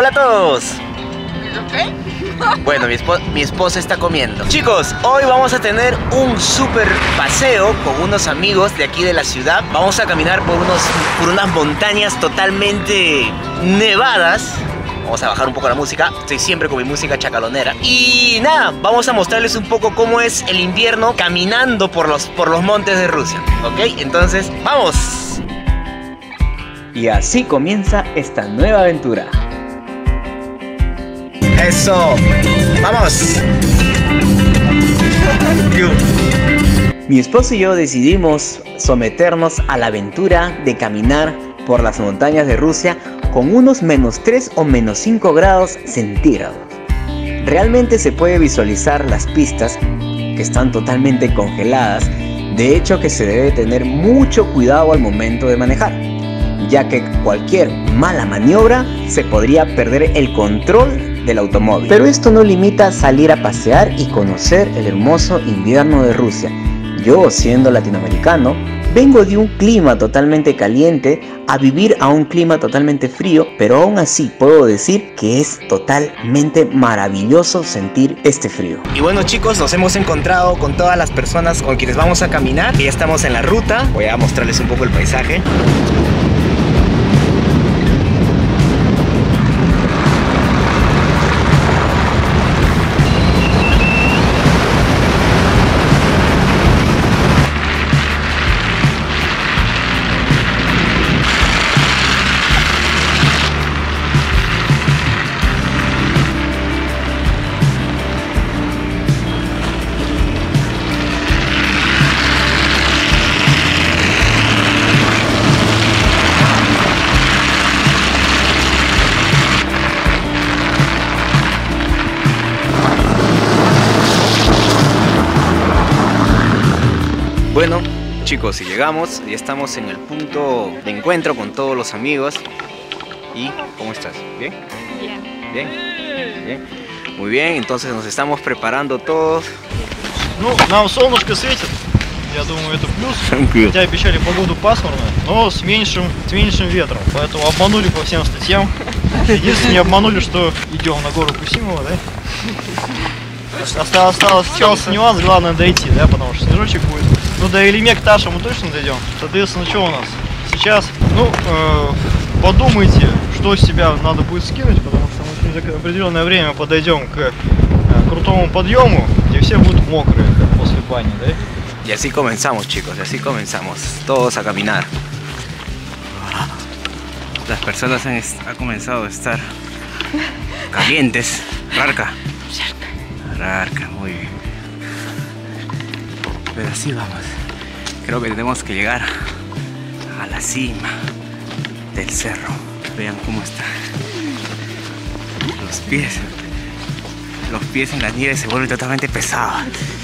Hola a todos. ¿Qué? Bueno, mi esposa está comiendo. Chicos, hoy vamos a tener un súper paseo con unos amigos de aquí de la ciudad. Vamos a caminar por unas montañas totalmente nevadas. Vamos a bajar un poco la música. Estoy siempre con mi música chacalonera. Y nada, vamos a mostrarles un poco cómo es el invierno caminando por los montes de Rusia. ¿Ok? Entonces, ¡vamos! Y así comienza esta nueva aventura. ¡Eso! ¡Vamos! Mi esposo y yo decidimos someternos a la aventura de caminar por las montañas de Rusia con unos -3 o -5 grados centígrados. Realmente se puede visualizar las pistas que están totalmente congeladas, de hecho que se debe tener mucho cuidado al momento de manejar, ya que cualquier mala maniobra se podría perder el control del automóvil. Pero esto no limita a salir a pasear y conocer el hermoso invierno de Rusia. Yo, siendo latinoamericano, vengo de un clima totalmente caliente a vivir a un clima totalmente frío, pero aún así puedo decir que es totalmente maravilloso sentir este frío. Y bueno, chicos, nos hemos encontrado con todas las personas con quienes vamos a caminar. Ya estamos en la ruta. Voy a mostrarles un poco el paisaje. Bueno, chicos, y llegamos, ya estamos en el punto de encuentro con todos los amigos. ¿Y cómo estás? ¿Bien? Bien. ¿Bien? ¿Bien? Muy bien, entonces nos estamos preparando todos. Ну, нам солнышко светит, я думаю, это плюс. Хотя обещали погоду пасмурную, но с меньшим ветром, поэтому обманули по всем статьям. Единственное, не обманули, что идем на гору Кусимова, да? Остался нюанс, главное дойти, да, потому что снежочек будет. Ну, до Илимек-Таша мы точно дойдем. Соответственно, что у нас сейчас? Ну, подумайте, что с себя надо будет скинуть, потому что мы через определенное время подойдем к крутому подъему, где все будут мокрые, как после бани, да? Y así comenzamos, chicos, y así comenzamos, todos a caminar. Las personas han comenzado a estar calientes. Rarka. Rarka, muy bien. Pero así vamos. Creo que tenemos que llegar a la cima del cerro. Vean cómo está. Los pies en la nieve se vuelven totalmente pesados.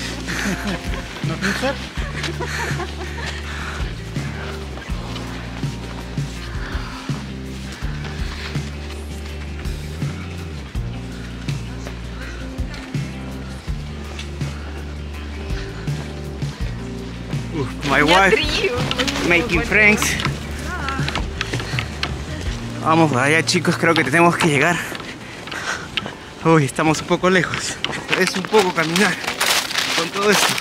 My wife making friends. Vamos para allá, chicos, creo que tenemos que llegar. Uy, estamos un poco lejos. Es un poco caminar con todo esto.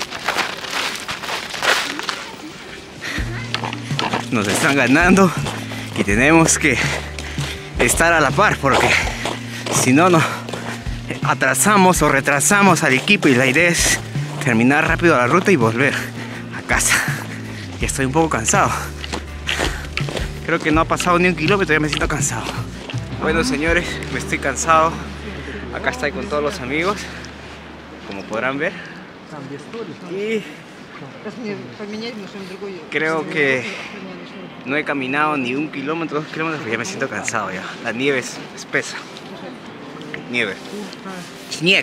Nos están ganando y tenemos que estar a la par, porque si no, nos atrasamos o retrasamos al equipo, y la idea es terminar rápido la ruta y volver a casa. Ya estoy un poco cansado. Creo que no ha pasado ni un kilómetro, ya me siento cansado. Bueno, señores, me estoy cansado. Acá estoy con todos los amigos, como podrán ver. Y creo que no he caminado ni 1 kilómetro, 2 kilómetros, pero ya me siento cansado ya. La nieve es espesa. Nieve. Śnieg.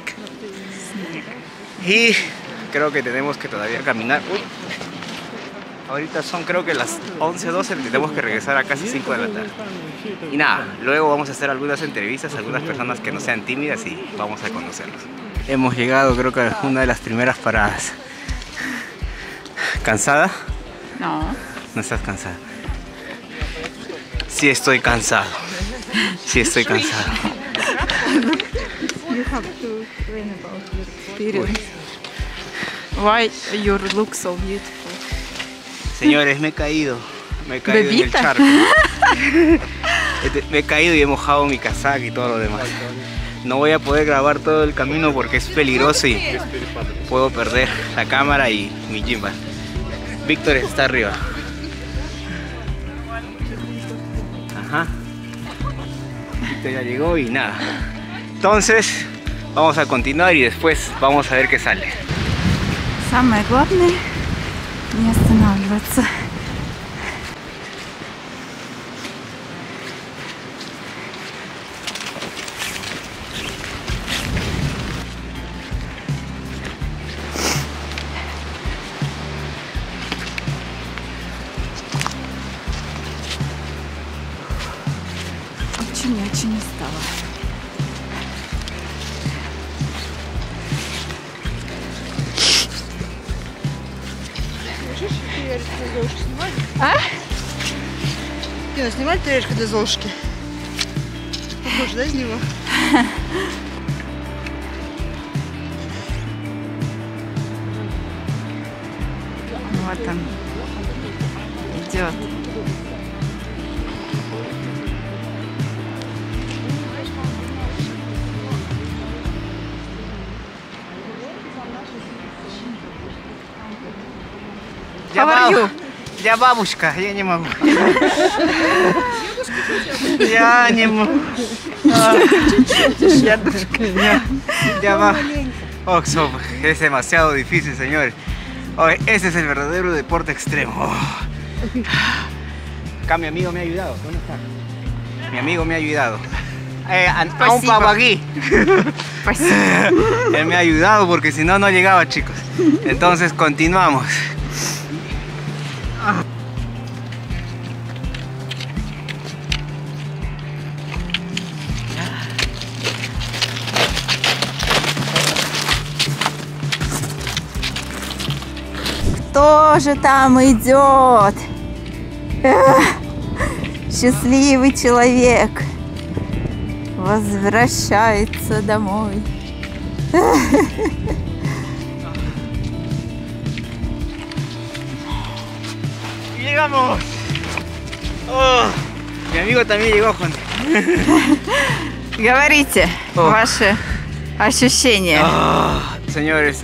Y creo que tenemos que todavía caminar. Uy. Ahorita son creo que las 11, 12, tenemos que regresar a casi 5 de la tarde. Y nada, luego vamos a hacer algunas entrevistas a algunas personas que no sean tímidas y vamos a conocerlos. Hemos llegado, creo que a una de las primeras paradas. ¿Cansada? No. ¿No estás cansada? Sí, estoy cansado. Sí, estoy cansado. You have to explain about your experience. Why you look so beautiful? Señores, me he caído en el Bebita. charco. Me he caído y he mojado mi casaca y todo lo demás. No voy a poder grabar todo el camino porque es peligroso y puedo perder la cámara y mi gimbal. Víctor está arriba. Ajá. Víctor ya llegó y nada. Entonces, vamos a continuar y después vamos a ver qué sale. Самое главное не останавливаться. Очень устала. А? Дина, снимать тарелку для Золушки? Похоже, да, из него? Вот он идет. How are you? Я бабушка, я не могу. Я не могу. Es demasiado difícil, señores. Ese es el verdadero deporte extremo. Acá mi amigo me ha ayudado. ¿Dónde está? Mi amigo me ha ayudado. A un papagui. Él me ha ayudado porque si no, no llegaba, chicos. Entonces continuamos. Кто же там идет? Счастливый человек возвращается домой. Llegamos. Mi amigo también llegó, Juan. Говорите ваши ощущения. Señores,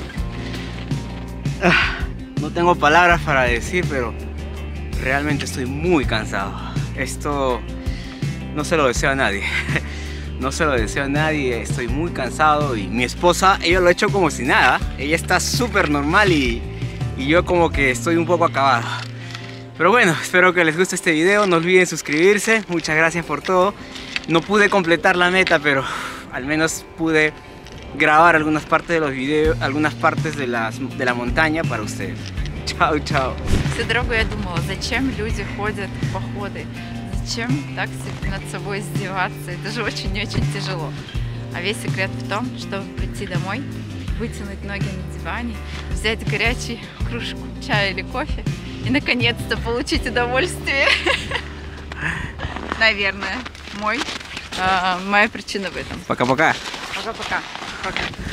no tengo palabras para decir, pero realmente estoy muy cansado. Esto no se lo deseo a nadie. No se lo deseo a nadie, estoy muy cansado. Y mi esposa, ella lo ha hecho como si nada. Ella está súper normal y yo como que estoy un poco acabado. Pero bueno, espero que les guste este video. No olviden suscribirse. Muchas gracias por todo. No pude completar la meta, pero al menos pude grabar algunas partes de los videos, algunas partes de la montaña para ustedes. Chao, chao. Всю дорогу я думала, зачем люди ходят в походы? Зачем так над собой издеваться? Это же очень-очень тяжело. А весь секрет в том, чтобы прийти домой, вытянуть ноги на диване, взять горячую кружку чая или кофе и наконец-то получить удовольствие. Наверное, моя причина в этом. Пока-пока. Пока-пока.